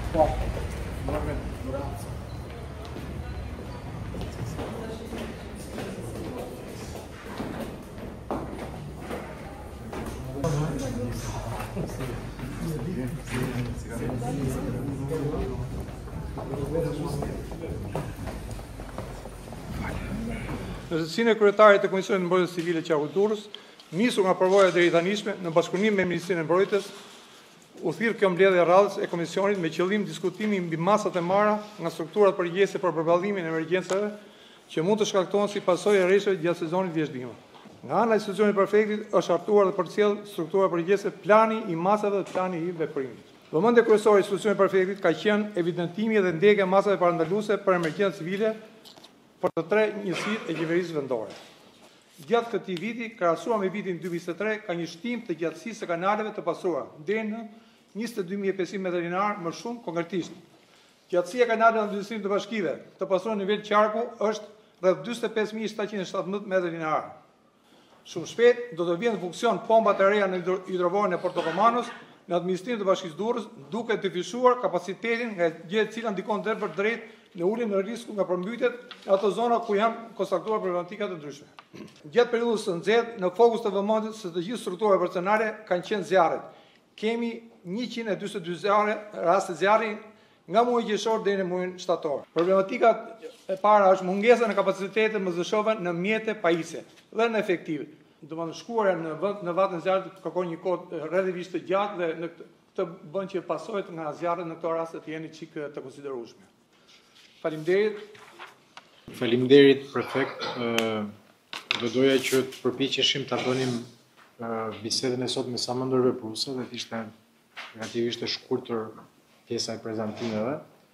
Në zëtësinë e kryetarit të Komisionit Mbrojtjes Civile Qarku Durrës, nisur nga përvoja deri tanishme në bashkëpunim me Ministrinë e Mbrojtjes, u thirr kjo mbledhje radhës e komisionit me qëllim diskutimi mbi masat e marra nga strukturat përgjegjëse për përballimin e emergjencave që mund të shkaktohen si pasojë e rreshave gjatë sezonit vjeshtëdimor. Nga ana e institucionit prefektit është hartuar dhe përcjell struktura përgjegjëse plani i masave dhe plani i veprimit. Vëmendja kryesore e institucionit prefektit ka qenë evidentimi dhe ndjekja e masave parandaluese për emergjencë civile për të tre njësitë e qeverisë vendore. Gjatë këtij viti, krahasuar me vitin 2023, ka një shtim të gjatësisë së kanaleve të pasuara deri në 22.500 metra linear më shumë konkretisht. Gjatësia e kanaleve në ndërtimin të bashkive të pasuar në nivel qarku është rreth 45.717 metra linear. Shumë shpejt do të vijnë në funksion pompat e reja në hidrovorin e Portokomanos në administrimin të Bashkisë Durrës, duke dyfishuar kapacitetin nga gjë e cila ndikon drejt në uljen në risku nga përmbytjet në ato zona ku janë konstatuar problematika të ndryshme. Gjatë periudhës së nxehtë, në fokus të vëmendjes së të gjithë strukturave operacionale kanë qenë zjarret. Kemi 142 raste zjarri nga muaji qershor deri në muajin shtator. Problematika e para është mungesa në kapacitetet MZSH-ve në mjete pajisje dhe në efektive. Domethënë shkuarja në vatën e zjarrit kërkon një kohë relativisht të gjatë dhe në këtë bën që pasojat nga zjarret në këto raste të jeni çik të konsiderueshme. Faleminderit. Faleminderit prefekt. Do doja që të përpiqeshim ta bënim bisedën e sot me sa më ndërvepruese dhe të ishte relativisht e shkurtër pjesa e prezantimeve.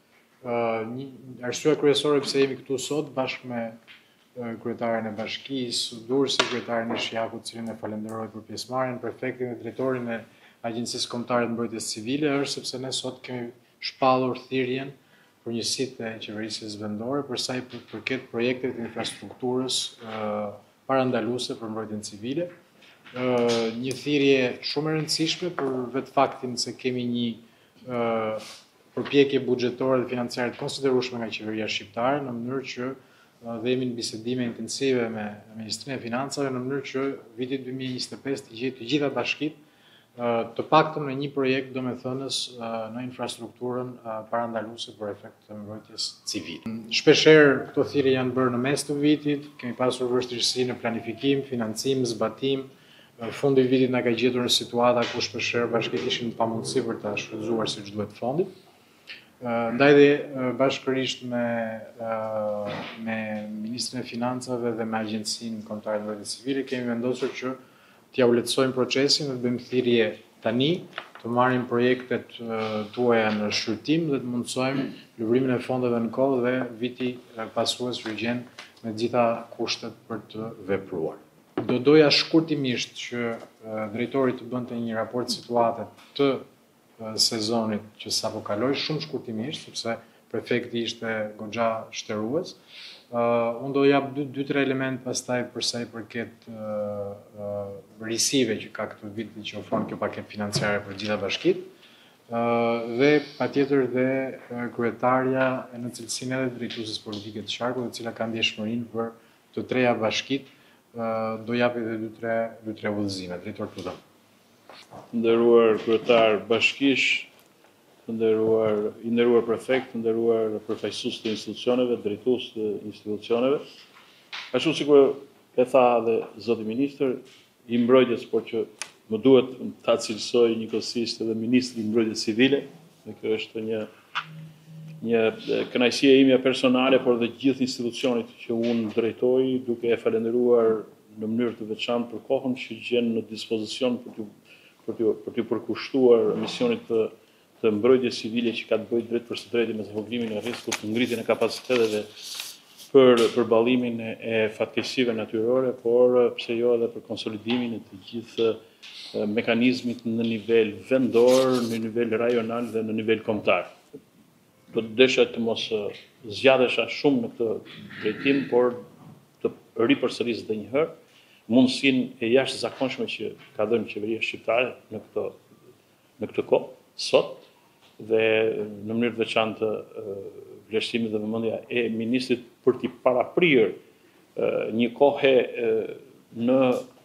Arsyeja kryesore pse jemi këtu sot bashkë me kryetarin e bashkisë Durrës, sekretarin e SHIAK-ut, të cilin e falenderoj për pjesëmarrjen, prefektin dhe drejtorin e Agjencisë Kombëtare të Mbrojtjes Civile, është sepse ne sot kemi shpallur thirrjen për njësitë e qeverisë vendore për sa i përket projektet të infrastrukturës parandaluese për mbrojtjen civile. Një thirrje shumë e rëndësishme për vetë faktin se kemi një përpjekje buxhetore dhe financiare të konsiderueshme nga qeveria shqiptare në mënyrë që dhe jemi në bisedime intensive me Ministrinë e Financave në mënyrë që viti 2025 të gjitha bashkitë të paktën në një projekt domethënës në infrastrukturën parandaluese për efekt të mbrojtjes civile. Shpeshherë këto thirrje janë bërë në mes të vitit, kemi pasur vështirësi në planifikim, financim, zbatim. Fundi i vitit na ka gjetur në situata ku shpeshherë bashkitë ishin pa mundësi për ta shfrytzuar siç duhet fondin. Ndaj dhe bashkërisht me Ministrin e Financave dhe me Agjencinë Kombëtare të Mbrojtjes Civile kemi vendosur që t'ja u lehtësojmë procesin dhe të bëjmë thirrje tani, të marrim projektet tuaja në shqyrtim dhe të mundsojmë lëvrimin e fondeve në kohë dhe viti pasues që gjen me të gjitha kushtet për të vepruar. Do doja shkurtimisht që drejtori të bënte një raport situate të sezonit që sapo kaloi, shumë shkurtimisht, sepse prefekti ishte goxha shtërues. Unë do jap 2-3 element pastaj për sa i përket risive që ka këtë vit që ofron kjo paketë financiare për gjitha bashkitë dhe patjetër dhe kryetarja në cilësinë edhe drejtueses politike të Qarkut, e cila ka ndjeshmërinë për të treja bashkitë, do japi edhe 2-3 udhëzime. Drejtor Tuta. Nderuar kryetar bashkish, i nderuar prefekt, nderuar përfaqësues të institucioneve, drejtues të institucioneve. Ashtu sikur e tha dhe zoti ministër i mbrojtjes, por që më duhet ta cilësoj njëkohësisht edhe ministri i mbrojtjes civile, dhe kjo është një kënaqësi e ime personale, por dhe gjithë institucionit që unë drejtoj, duke e falenderuar në mënyrë të veçantë për kohën që gjen në dispozicion për t'ju përkushtuar misionit të mbrojtjes civile që ka të bëjë drejt për së drejti me zvogëlimin e rrezikut, ngritjen e kapaciteteve për përballimin e fatkeqësive natyrore, por pse jo edhe për konsolidimin e të gjithë mekanizmit në nivel vendor, në nivel rajonal dhe në nivel kombëtar. Do të desha të mos zgjatesha shumë në këtë drejtim, por të ripërsëris edhe një herë mundësinë e jashtëzakonshme që ka dhënë qeveria shqiptare në këtë kohë sot dhe në mënyrë të veçantë vlerësimit dhe vëmendja e ministrit për t'i paraprirë një kohë në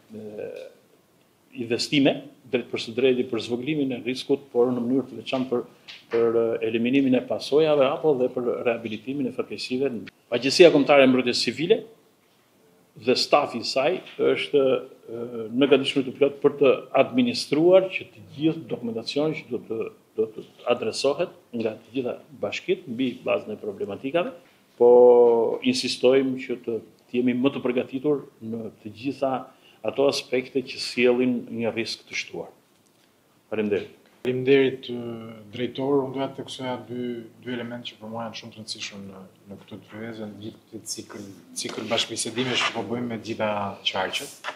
investime, drejt për së drejti për zvogëlimin e riskut, por në mënyrë të veçantë për eliminimin e pasojave apo dhe për rehabilitimin e fatkeqësive. Agjencia Kombëtare e Mbrojtjes Civile dhe stafi i saj është në gatishmëri të plot për të administruar që të gjithë dokumentacioni që do të adresohet nga të gjitha bashkitë mbi bazën e problematikave, po insistojmë që të jemi më të përgatitur në të gjitha ato aspekte që sjellin një risk të shtuar. Faleminderit. Faleminderit drejtor, unë doja të theksoja dy elementë që për mua janë shumë të rëndësishëm në këtë pyetje, në gjithë këtë cikël bashkëbisedimesh që po bëjmë me gjitha qarqet.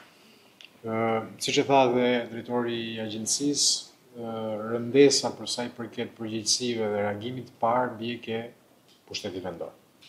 Siç e tha dhe drejtori i agjencisë, rëndesa për sa i përket përgjegjësive dhe reagimit të parë bie ke pushteti vendor.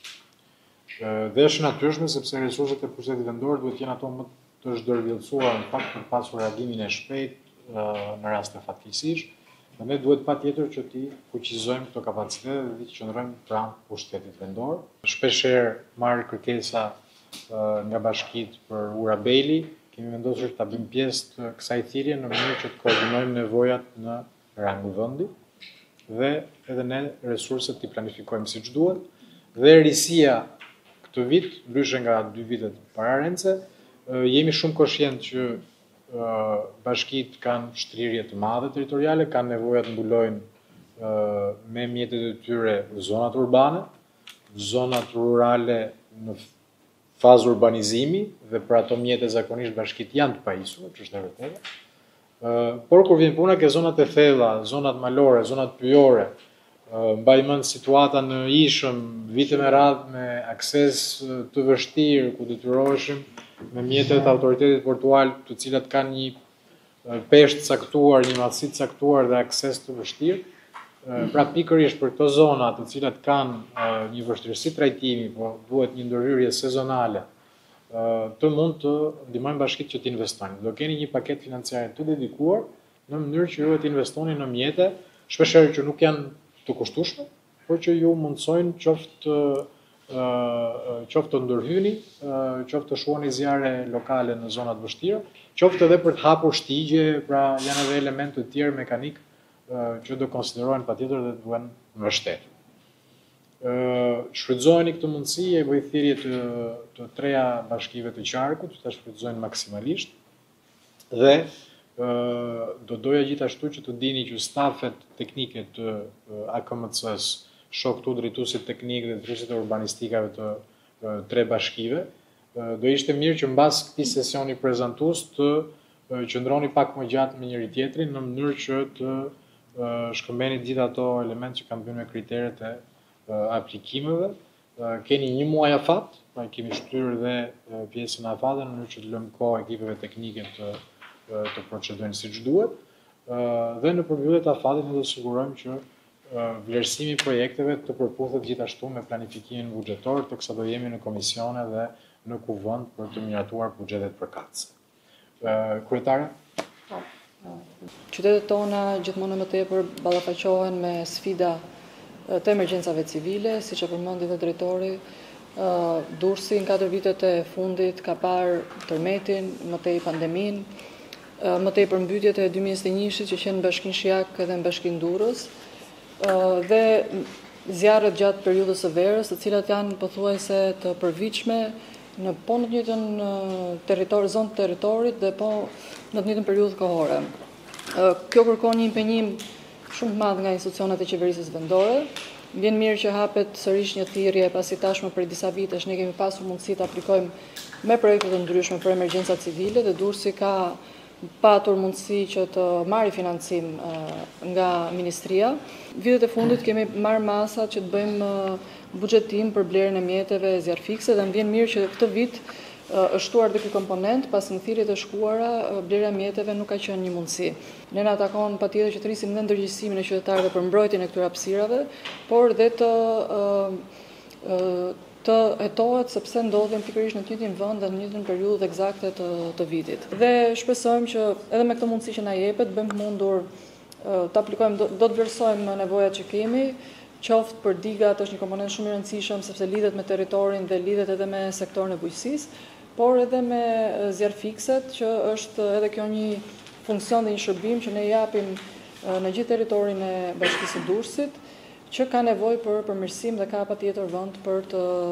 Dhe është natyrshme sepse resurset e pushtetit vendor duhet të jenë ato më të zhdërvillësuar në fakt për të pasur reagimin e shpejtë në raste fatkeqësish. Dhe ne duhet patjetër që ti fuqizojmë këto kapacitete dhe të qëndrojmë pranë pushtetit vendor. Shpeshherë marr kërkesa nga bashkitë për ura beli, kemi vendosur ta bëjmë pjesë të kësaj thirrje në mënyrë që të koordinojmë nevojat në rangu vendi dhe edhe ne resurset t'i planifikojmë siç duhet. Dhe risia këtë vit, ndryshe nga 2 vitet pararendse, jemi shumë koshient që bashkitë kanë shtrirje të madhe territoriale, kanë nevoja të mbulojnë me mjetet e tyre zonat urbane, zonat rurale në fazë urbanizimi dhe për ato mjete zakonisht bashkitë janë të pajisura, që është e vërtetë. Por kur vjen puna ke zonat e thella, zonat malore, zonat pyjore, mbaj mend situata në Ishëm, vite me radhë me akses të vështirë ku detyroheshim me mjetet autoritetit portual të cilat kanë një peshë caktuar, një madhësi të caktuar dhe akses të vështirë. Pra pikërisht për këto zona të cilat kanë një vështirësi trajtimi, po duhet një ndërhyrje sezonale, të mund të ndihmojnë bashkitë që të investojnë. Do keni një paketë financiare të dedikuar në mënyrë që ju të investoni në mjete, shpeshherë që nuk janë të kushtueshme, por që ju mundsojnë qoftë të ndërhyni, qoftë të shuani zjarre lokale në zonat vështira, qoftë edhe për të hapur shtigje, pra janë edhe elemente të tjerë mekanik që do konsiderohen patjetër dhe duhen mbështetur. Shfrytëzojeni këtë mundësi e bëj thirrje të treja bashkive të qarkut, që ta shfrytëzojnë maksimalisht dhe do doja gjithashtu që të dini që stafet teknike të AKMC-s, shoh këtu drejtuesit teknik dhe drejtuesit e urbanistikave të tre bashkive, do ishte mirë që mbas këtij sesioni prezantues të qëndroni pak më gjatë me njëri tjetrin në mënyrë që të shkëmbeni gjithë ato elementë që kanë të bëjnë me kriteret e aplikimeve. Keni një muaj afat, pra kemi shtyr dhe pjesën e afatit në mënyrë që të lëmë kohë ekipeve teknike të procedojnë siç duhet. Dhe në përmbyllet e afatit ne do të sigurojmë që vlerësimi i projekteve të përputhet gjithashtu me planifikimin buxhetor, teksa do jemi në komisione dhe në kuvend për të miratuar buxhetet përkatëse. Kryetare? Qytetet tona gjithmonë më tepër ballafaqohen me sfida të emergjencave civile, siç e përmendi dhe drejtori. Durrësi në 4 vitet e fundit ka parë tërmetin, më tej pandemin, më tej përmbytjet e 2021-shit që qenë në Bashkinë Shijak edhe në Bashkinë Durrës, dhe zjarret gjatë periudhës së verës, të cilat janë pothuajse të përvitshme në po në të njëjtën zonë të territorit dhe po në të njëjtën periudhë kohore. Kjo kërkon një impenjim shumë të madh nga institucionet e qeverisë vendore. Vjen mirë që hapet sërish një thirrje pasi tashmë për disa vitesh ne kemi pasur mundësi të aplikojmë me projekte të ndryshme për emergjenca civile dhe Durrësi ka patur mundësi që të marrë financim nga Ministria. Vitet e fundit kemi marrë masa që të bëjmë buxhetim për blerjen e mjeteve zjarr fikse dhe më vjen mirë që këtë vit është shtuar dhe ky komponent, pas në thirrjet e shkuara blerja e mjeteve nuk ka qenë një mundësi. Ne na takon patjetër që të rrisim dhe ndërgjegjësimin e qytetarëve për mbrojtjen e këtyre hapësirave, por dhe të hetohet sepse ndodhen pikërisht në të njëjtin vend dhe në të njëjtën periudhë eksakte të vitit. Dhe shpresojmë që edhe me këtë mundësi që na jepet bëjmë të mundur të aplikojmë, do të vlerësojmë nevojat që kemi, qoftë për digat është një komponent shumë i rëndësishëm sepse lidhet me territorin dhe lidhet edhe me sektorin e bujqësisë, por edhe me zjarr fikset, që është edhe kjo një funksion dhe një shërbim që ne japim në gjithë territorin e Bashkisë së Durrësit, që ka nevojë për përmirësim dhe ka patjetër vend për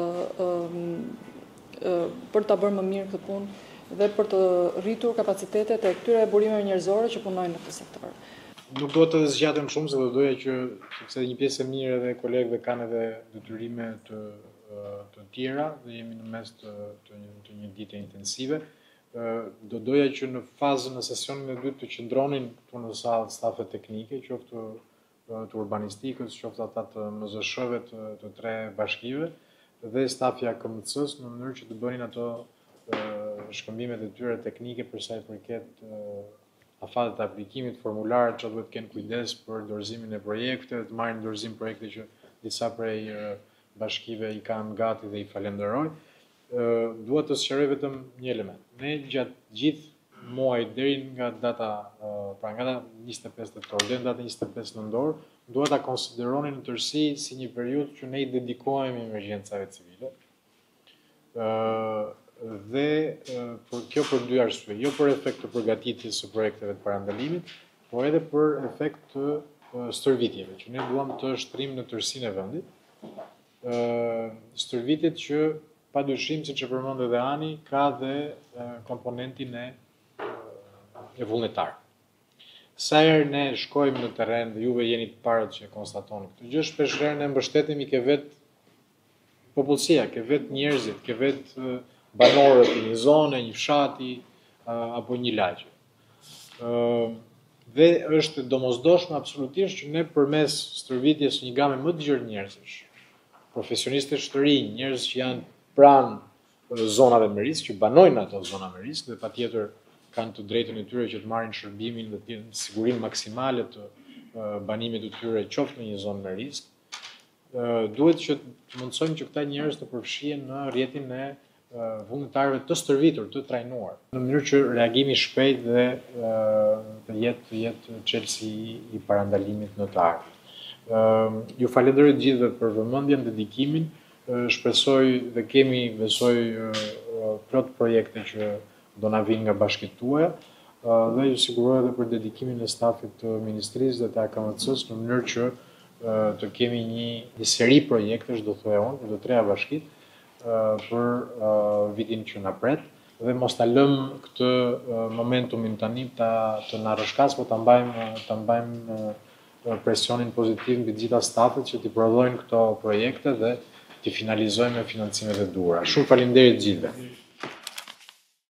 ta bërë më mirë këtë punë dhe për të rritur kapacitetet e këtyre burimeve njerëzore që punojnë në këtë sektor. Nuk do të zgjatem shumë, se do doja që, sepse një pjesë e mirë edhe kolegëve kanë edhe detyrime të tjera dhe jemi në mes të një dite intensive. Do doja që në fazën e sesionin e dytë të qëndronin këtu në sallë stafet teknike, qoftë të urbanistikës, qoftë ata të MZSH-ve të 3 bashkive dhe stafja KMC-s, në mënyrë që të bënin ato shkëmbimet e tyre teknike për sa i përket afatet e aplikimit, formularët që duhet kenë kujdes për dorëzimin e projekte, të marrin dorëzim projekte që disa prej bashkive i kanë gati dhe i falenderoj. Dua të sqaroj vetëm një element. Ne gjatë gjithë muajit deri nga data, pra nga data 25 tetor deri në datën 25 nëntor, dua ta konsideroni në tërësi si një periudhë që ne i dedikohemi emergjencave civile. Dhe për 2 arsye, jo për efekt të përgatitjes së projekteve të parandalimit, por edhe për efekt të stërvitjeve, që ne duam të shtrim në tërësinë e vendit. Stërvitjet që padyshim, siç e përmend edhe Ani, ka dhe komponentin e vullnetar. Sa herë ne shkojmë në terren dhe juve jeni të parët që e konstatoni këtë gjë, shpeshherë ne mbështetemi ke vetë popullsia, ke vetë njerëzit, ke vetë banorët i një zone, një fshati apo një lagje. Dhe është domosdoshme absolutisht që ne përmes stërvitjes një game më të gjerë njerëzish, profesionistësh të rinj, njerëz që janë pranë zonave me risk, që banojnë ato zona me risk dhe patjetër kanë të drejtën e tyre që të marrin shërbimin dhe të sigurinë maksimale të banimit të tyre qoftë në një zonë me risk. Duhet që të mundsojmë që këta njerëz të përfshihen në rrjetin e vullnetarëve të stërvitur, të trajnuar, në mënyrë që reagimi shpejt dhe të jetë çelësi i parandalimit në të ardhmen. Ju falenderoj të gjithëve për vëmendjen, dedikimin. Shpresoj dhe kemi, besoj, plot projekte që do na vinë nga bashkitë tuaja dhe ju siguroj edhe për dedikimin e stafit të ministrisë dhe të AKMC-s në mënyrë që të kemi një seri projektesh, do thoya unë, për të 3 bashkitë për vitin që na pret dhe mos ta lëm këtë momentumin tani të na rrëshkas, por ta mbajmë presionin pozitiv mbi të gjitha stafet që t'i prodhojnë këto projekte dhe t'i finalizojmë me financimet e duhura. Shumë faleminderit gjithëve.